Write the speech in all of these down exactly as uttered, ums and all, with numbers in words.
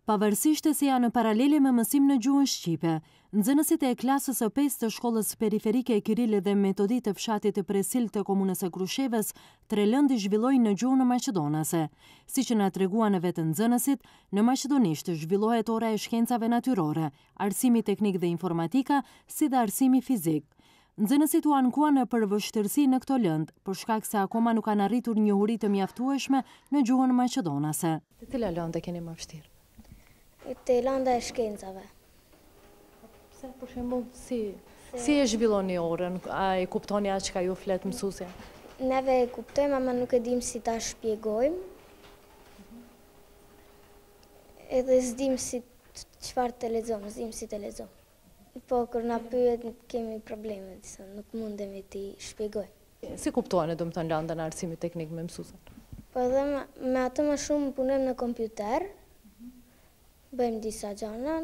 Pavarësisht se janë paralele me mësim në gjuhën shqipe, nxënësit e klasës së pestë të shkollës periferike e Kiril dhe Metodit të fshatit të Presil të komunës së Krushevës trelëndi zhvillojnë në gjuhën maqedonase. Siç na treguan vetë nxënësit, në maqedonisht zhvillohet ora e shkencave natyrore, arsimi teknik dhe informatika, si dhe arsimi fizik. Nxënësit u ankuan për vështirësi në këto lëndë, për shkak se akoma nuk kanë arritur njohuri të mjaftueshme në gjuhën maqedonase. Të cila lëndë keni më vështirë? Te lënda e shkencave. Pse, për shembull, si si e zhvilloni orën? A e kuptoni atë çka ju flet mësuesja? Neve e kuptojmë, ama nuk e dim si ta shpjegojmë. Edhe s'dim si çfarë të lexojmë, s'dim si të lexojmë. Po kur na pyet kemi probleme, disa nuk mundemi t'i shpjegojmë. Si kuptoni, domethënë, lëndën e arsimit teknik me mësuesin? Po edhe me, me atë më shumë punojmë në kompjuter. Bëjmë disa gjëra,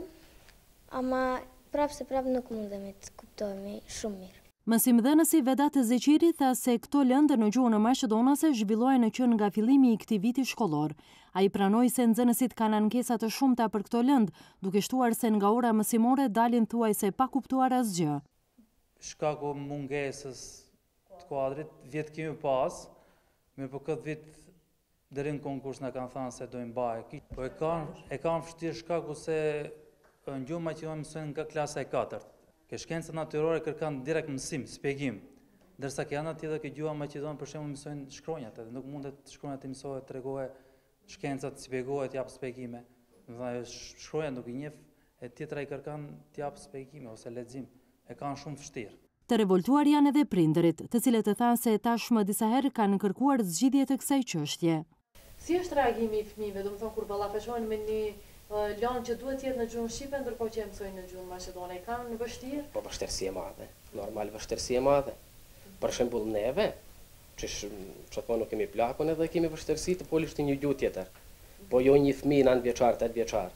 ama prapë se prapë nuk mundemi të kuptojmë shumë mirë. Mësimdhënësi Vedat Zeqiri tha se këto lëndë në gjuhën maqedonase zhvillohen në qenë nga fillimi i këtij viti shkollor. Ai pranoi se nxënësit kanë ankesa të shumta për këto lëndë, duke shtuar se nga ora mësimore dalin thuajse pa kuptuar asgjë. Shkaku mungesës të kuadrit, vjet kemi pas, me për këtë vit deri në konkurs na kanë thënë se dojnë bajë. Po e kanë e kanë vështirë shkaku se në gjuhën maqedonase mësojnë nga klasa e katërt. Ke shkencat natyrore kërkan direkt mësim, shpjegim. Ndërsa ke ana tjetër ke gjuha maqedone për shembull mësojnë shkronjat, edhe nuk mundet shkronjat të mësohet, tregohet shkencat, shpjegohet, jap shpjegime. Do të thotë shkronja nuk i njeh, e tjetra i kërkan të jap shpjegime ose lexim. E kanë shumë vështirë. Të revoltuar janë edhe prindërit, të cilët e thanë se tashmë disa herë kanë kërkuar zgjidhje të kësaj çështje. Si është reagimi i fëmijëve, domethënë kur ballafaqohen me një lëndë që duhet të jetë në gjuhën shqipe, ndërkohë që e mësojnë në gjuhën maqedone, kanë vështirë? Po vështirësi e madhe, normal vështirësi e madhe. Për shembull neve, që çfarë nuk kemi plakun edhe kemi vështirësi të polisht një gjuhë tjetër. Po jo një fëmijë nëntë vjeçar, tetë vjeçar.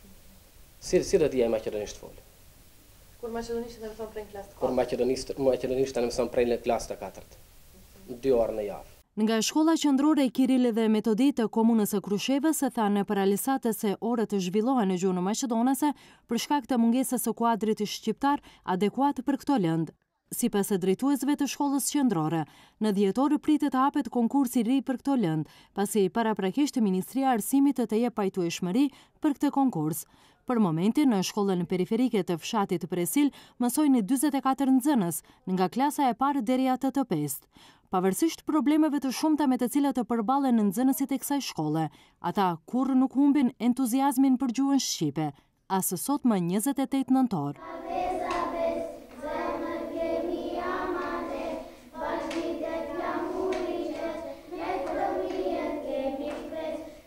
Si si do të jemi maqedonisht fol? Kur maqedonisht e mëson prej klasë të katërt. Kur maqedonisht maqedonisht e mëson prej klasë të katërt. dy orë në javë. Nga shkolla qendrore e Kiril dhe Metodit të komunës së Krushevës thanë paralisate se orët të zhvillohen në gjuhën maqedonase për shkak të mungesës së kuadrit shqiptar adekuat për këto lëndë. Sipas së drejtuesve të shkollës qendrore, në dhjetor pritet të hapet konkursi i ri për këto lëndë, pasi paraprakisht Ministria e Arsimit të jep pajtueshmëri për këtë konkurs. Për momentin, në shkollën periferike të fshatit të Presil mësojnë dyzet e katër nxënës, nga klasa e parë deri atë të pestë. Pavarësisht problemeve të shumta me të cilat të përballen nxënësit e kësaj shkolle, ata kurrë nuk humbin entuziazmin për gjuhën shqipe, as sot më njëzet e tetë nëntor.